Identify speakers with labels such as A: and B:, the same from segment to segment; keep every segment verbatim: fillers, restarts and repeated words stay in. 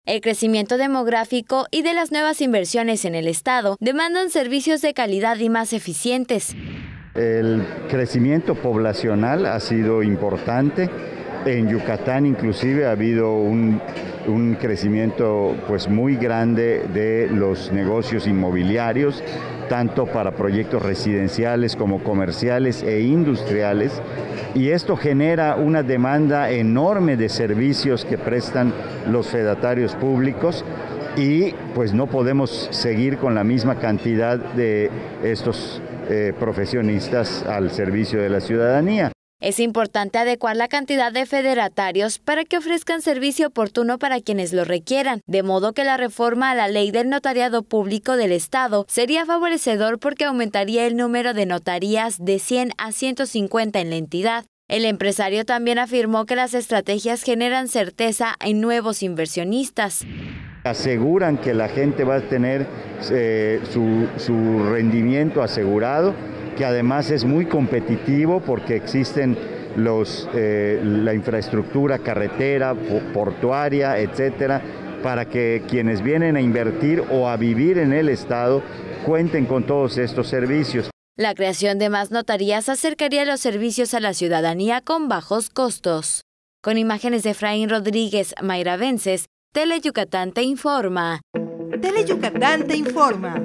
A: El crecimiento demográfico y de las nuevas inversiones en el Estado demandan servicios de calidad y más eficientes.
B: El crecimiento poblacional ha sido importante. En Yucatán inclusive ha habido un, un crecimiento pues muy grande de los negocios inmobiliarios, tanto para proyectos residenciales como comerciales e industriales, y esto genera una demanda enorme de servicios que prestan los fedatarios públicos y pues no podemos seguir con la misma cantidad de estos eh, profesionistas al servicio de la ciudadanía.
A: Es importante adecuar la cantidad de fedatarios para que ofrezcan servicio oportuno para quienes lo requieran, de modo que la reforma a la ley del notariado público del Estado sería favorecedor porque aumentaría el número de notarías de cien a ciento cincuenta en la entidad. El empresario también afirmó que las estrategias generan certeza en nuevos inversionistas.
B: Aseguran que la gente va a tener eh, su, su rendimiento asegurado, que además es muy competitivo porque existen los, eh, la infraestructura carretera, portuaria, etcétera, para que quienes vienen a invertir o a vivir en el Estado cuenten con todos estos servicios.
A: La creación de más notarías acercaría los servicios a la ciudadanía con bajos costos. Con imágenes de Efraín Rodríguez, Mayra Vences, Tele Yucatán te informa.
C: Tele Yucatán te informa.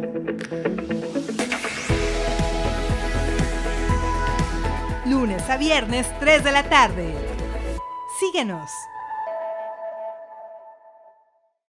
C: Lunes a viernes, tres de la tarde. Síguenos.